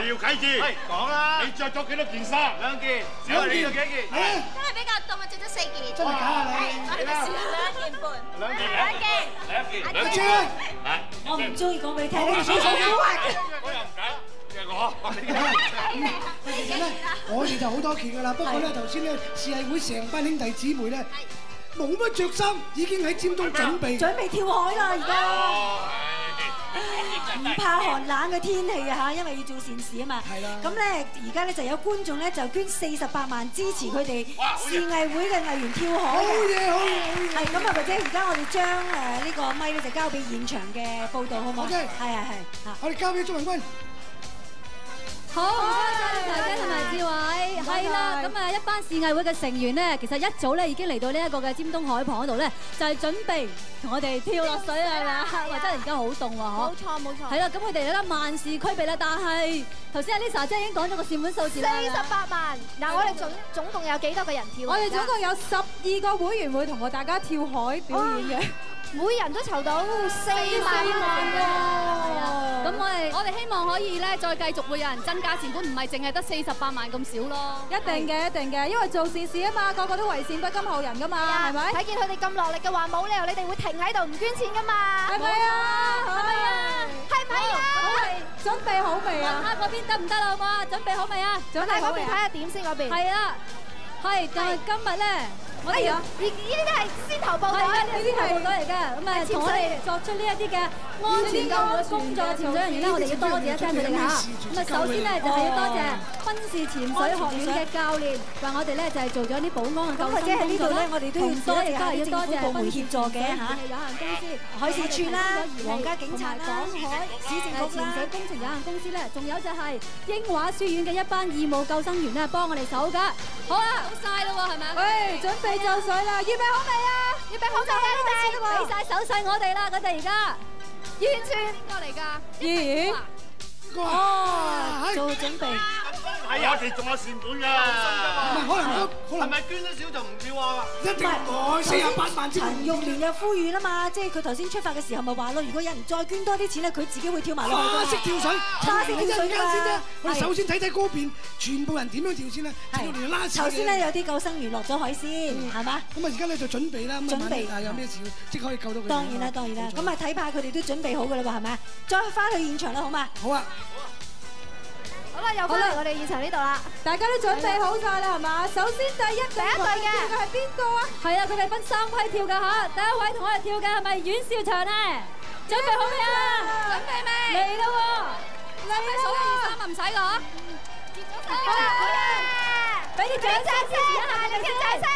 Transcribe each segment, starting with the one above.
你要睇住。係講啦。你着咗幾多件衫？2件。小你着幾件？ 今日比較凍啊，着咗4件。 真係假啊你？ 我哋少2件半。2件。 兩件。 我唔中意講俾你聽，你哋數數估啊！ 我又唔緊，係我。 其實咧，我哋就好多件㗎啦。不過咧，頭先咧，市藝會成班兄弟姊妹咧，冇乜着衫，已經喺尖東準備跳海啦，而家。唔怕寒冷嘅天氣啊嚇，因為要做善事啊嘛。係啦。咁咧，而家咧就有觀眾咧就捐48萬支持佢哋市藝會嘅藝員跳海嘅。 好嘢，好嘢，好嘢。 係咁啊，或者而家我哋將呢個咪咧就交俾現場嘅報導，好唔好？ OK。係。我哋交俾鍾文君。 好，唔該曬大家同埋志偉，係啦，咁啊一班市藝會嘅成員咧，其實一早咧已經嚟到呢一個嘅尖東海旁嗰度咧，就係準備同我哋跳落水啦，係咪啊？話真係而家好凍喎，嗬！冇錯。係啦，咁佢哋咧萬事俱備啦，但係頭先阿 Lisa 姐已經講咗個善款數字啦 ，48萬。嗱，我哋總共有幾多個人跳？ 我哋總共有12個會員會同我大家跳海表演嘅。 每人都籌到4萬喎！ 咁我哋希望可以咧再繼續會有人增加善款，唔係淨係得48萬咁少咯。 一定嘅，因為做善事啊嘛，個個都為善不甘後人噶嘛，係咪？ 睇見佢哋咁落力嘅話，冇理由你哋會停喺度唔捐錢噶嘛？ 係咪啊？ 係咪啊？ 準備好未啊？ 問下嗰邊得唔得啦，好嘛？準備好未啊？ 準備好未？睇下點先嗰邊。 係啊，係，但係今日咧。我哋呢啲係先頭部隊， 呢啲係部隊嚟嘅，咁啊同我哋作出呢一啲嘅安全救護工作嘅潛水人員咧，我哋要多謝一聲佢哋嚇。咁啊，首先咧就係要多謝軍事潛水學院嘅教練，話我哋咧就係做咗啲保安嘅救生工作啦。或者喺呢度咧，我哋都要多謝下啲政府部門協助嘅嚇，有限公司、海事處啦、皇家警察啦、港海市政局啦、潛水工程有限公司咧，仲有就係英華書院嘅一班義務救生員咧，幫我哋手㗎。好啦，好曬咯喎，係咪啊？ 喂，準備就水啦，預備好未啊？ 預備好晒啦，你哋俾晒手勢我哋啦，佢哋而家完全邊個嚟㗎？ 咦？ 做準備。 係我哋仲有善款㗎。 唔係可能係咪捐得少就唔跳啊？ 一定48萬支。 陳玉蓮又呼籲啦嘛，即係佢頭先出發嘅時候咪話咯，如果有人再捐多啲錢咧，佢自己會跳埋落去。 識跳水， 識跳水㗎。 我哋首先睇嗰邊全部人點樣跳先咧？陳玉蓮拉手。 頭先咧有啲救生員落咗海先，係嘛？ 咁啊而家咧就準備啦，準備有咩事即可以救到佢。 當然啦。咁啊睇怕佢哋都準備好㗎啦喎，係咪？再翻去現場啦，好嘛？ 好啊。 好啦，又翻嚟我哋現場呢度啦， 大家都準備好晒啦，係嘛？首先第一隊嘅係邊個啊？ 係啊，佢哋分3批跳㗎嚇，第一位同我哋跳嘅係咪阮兆祥咧？準備好未啊？準備未？嚟啦喎！嚟數1、2、3啊，唔使㗎嚇。 好啦， 俾啲掌聲支持一下， 你嘅掌聲。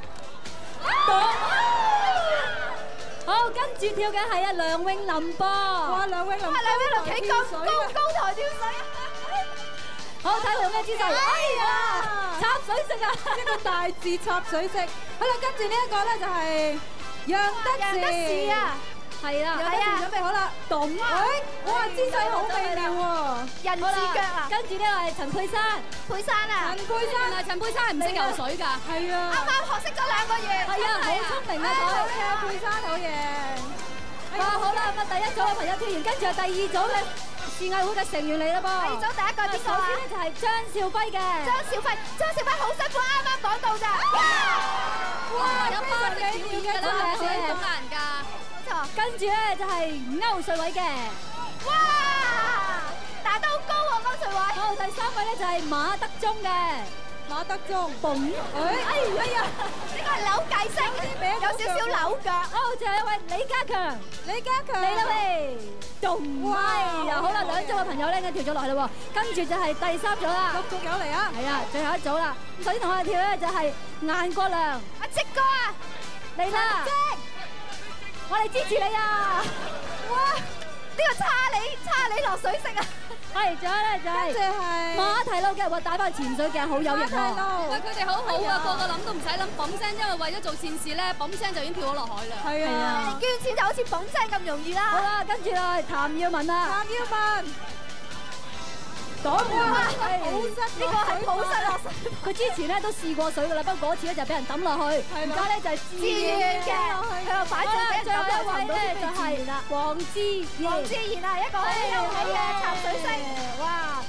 好，跟住跳嘅係阿梁詠琳噃。 哇，梁詠琳企咁高台跳水。 好，睇佢咩姿勢？哎呀，插水式啊！ 一個大字插水式。好啦，跟住呢一個咧就係楊德士啊， 係啦， 準備好啦，咚！哇，姿勢好美妙喎， 人字腳啊！ 跟住呢個係陳佩珊，原來陳佩珊係唔識游水㗎， 係啊， 啱啱學識咗2個月， 係啊，好聰明啊佢， 好嘢，佩珊好嘢。 好啦，咁啊第一組嘅朋友跳完，跟住係第2組嘅市藝會嘅成員嚟啦噃。 第2組第一個邊個啊？ 首先咧就係張兆輝嘅。 張兆輝好辛苦，啱啱講到咋。 哇！有8隻表演㗎啦，係咪好難㗎？冇錯。跟住咧就係歐瑞偉嘅。 哇！但係都好高喎，歐瑞偉。 好，第3位咧就係馬德鐘嘅。 馬德鐘，嘣！ 哎呀，呢個係扭計聲，有少少扭腳。 好，仲有一位李家強嚟啦喂，咚！哇！好啦，2組嘅朋友咧，跳咗落去啦喎，跟住就係第3組啦， 陸續有嚟啊！ 係啊，最後一組啦。咁首先同我哋跳咧就係顏國良， 阿積哥啊， 嚟啦！我哋支持你啊！ 哇！呢個差你落水式啊！ 係，仲有咧就係馬蹄路嘅，話帶翻潛水鏡好有型喎。喂，佢哋好好啊，個個諗都唔使諗，嘣聲，因為為咗做善事咧，嘣聲就已經跳咗落海啦。 係啊， 捐錢就好似嘣聲咁容易啦。 好啦，跟住啊，譚耀文啊，講哇，呢個係普失落水。佢之前咧都試過水噶啦，不過嗰次咧就俾人抌落去，而家咧就係自願嘅。佢話擺咗俾人抌落去咧就係黃之賢啊，一個好有氣嘅插水式。哇！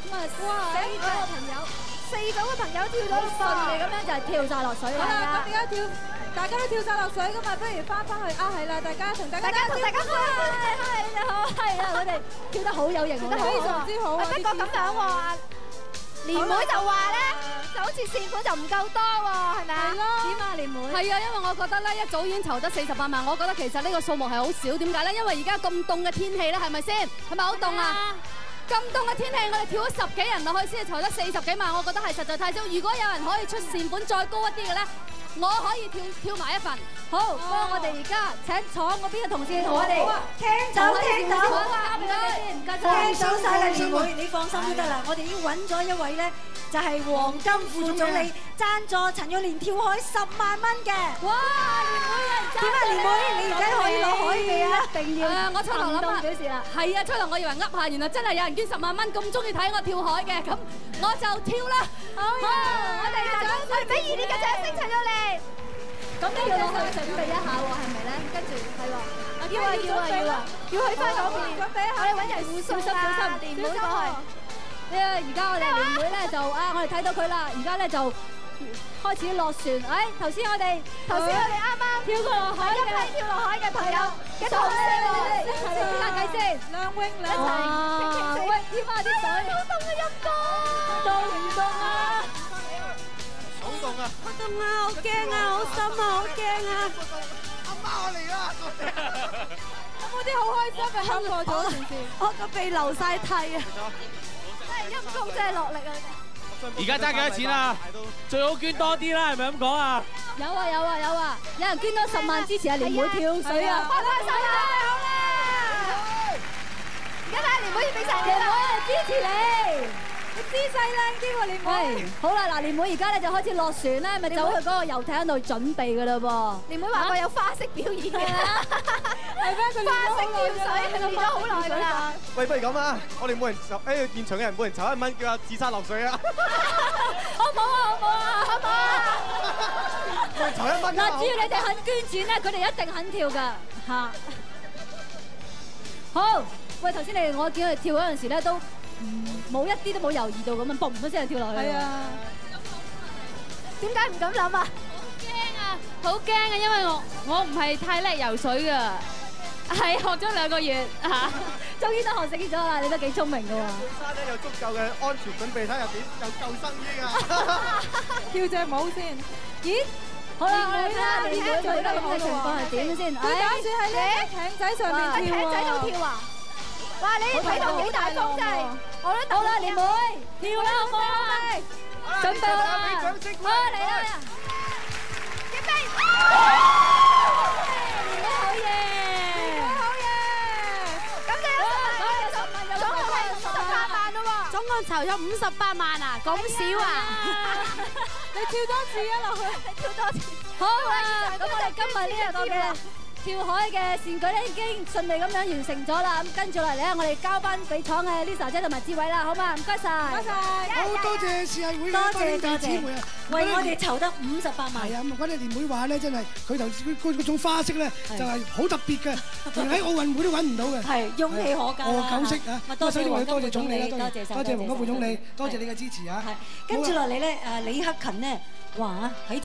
咁啊，4組嘅朋友跳到順利咁樣就係跳晒落水啦。 好啦，咁而家大家都跳晒落水㗎嘛，不如翻去係啦，大家同大家歡， 係你好，係啊，佢哋跳得好有型，跳得非常之好。不過咁樣喎，蓮妹就話咧，就好似善款就唔夠多喎，係咪啊？點啊，蓮妹？ 係啊，因為我覺得咧，一早已經籌得48萬，我覺得其實呢個數目係好少，點解咧？因為而家咁凍嘅天氣咧，係咪先？係咪好凍啊？咁凍嘅天氣，我哋跳咗10幾人落去先至籌得40幾萬，我覺得係實在太少。如果有人可以出善款再高一啲嘅咧，我可以跳埋一份。 好，不過我哋而家請坐嗰邊嘅同事同我哋聽到， 交俾佢哋先，唔該晒。 聽到晒啦，蓮妹，你放心都得啦。我哋已經揾咗一位咧，就係黃金副總理贊助陳玉蓮跳海10萬蚊嘅。 哇！蓮妹啊， 點啊，蓮妹，你而家可以落海未啊？ 一定要。 我初頭諗啊， 表示啦。 係啊，初頭我以為噏下，原來真係有人捐10萬蚊，咁中意睇我跳海嘅，咁我就跳啦。 好，我哋就俾熱烈嘅掌聲陳玉蓮。咁都要落去準備一下喎，係咪咧？跟住係喎，要去翻嗰邊，我哋揾人護送啦，蓮妹過去。而家我哋蓮妹咧就我哋睇到佢啦，而家咧就開始落船。頭先我哋啱啱跳過落海嘅朋友嘅同事，一齊嚟傾下偈先。 梁詠一齊傾先。喂，跳下啲水，好凍啊！陰公，凍唔凍啊？ 好凍啊！ 好凍啊！好驚啊！好深啊！好驚啊！ 阿媽我嚟啦！ 有冇啲好開心嘅感覺咗件事？ 我個鼻流晒涕啊！ 真係陰公，真係落力啊！ 而家爭幾多錢啊？最好捐多啲啦，係咪咁講啊？ 有啊！有人捐多10萬支持阿蓮妹跳水啊！開手啦！好啦！而家睇下蓮妹要俾晒你啦！支持你！ 姿勢靚啲喎，蓮妹。 好啦，嗱，蓮妹而家咧就開始落船咧，咪走去嗰個遊艇度準備噶啦噃。蓮妹話過有花式表演嘅， 係咩？佢花式跳水練咗好耐噶啦。 喂，不如咁啊，我哋每人現場嘅人每人籌1蚊，叫阿自殺落水啊！ 好唔好啊？ 每人籌1蚊。 嗱，只要你哋肯捐錢咧，佢哋一定肯跳噶嚇。好，喂，頭先我見佢哋跳嗰陣時咧都。冇一啲都冇猶豫到咁樣，嘣一聲就跳落去。係啊，點解唔敢諗啊？ 好驚啊！因為我唔係太叻游水㗎，係學咗2個月嚇， 終於都學識咗啦！你都幾聰明㗎喎。 沙咧有足夠嘅安全準備，睇入邊有救生衣啊！ 跳隻舞先。咦？ 好啦，我哋睇下蓮妹做得咁嘅情況係點先。 佢打算喺呢艇仔上面跳喎。 艇仔度跳啊！哇！你睇到幾大風真係。好啦，蓮妹跳啦，好唔好啊？準備好啦！好嚟啦！準備！蓮妹好嘢！好嘢！咁就有總共係58萬咯喎！ 總共籌咗58萬啊！咁少啊？ 你跳多次啊落去！ 你跳多次。好啦，咁我哋今日呢一個嘅跳海嘅善舉咧已經順利咁樣完成咗啦，咁跟住落嚟咧，我哋交翻俾廠嘅 Lisa 姐同埋志偉啦，好嘛？唔該晒， 唔該晒， 好多謝視藝會嘅兄弟姊妹啊， 為我哋籌得58萬。 係啊，咁嗰啲蓮妹話咧，真係佢頭先嗰種花式咧，就係好特別嘅，連喺奧運會都揾唔到嘅。 係勇氣可嘉啦。 何九式啊， 多謝黃金總理啦， 多謝黃金副總理，多謝你嘅支持啊。 係，跟住落嚟咧，李克勤咧話喺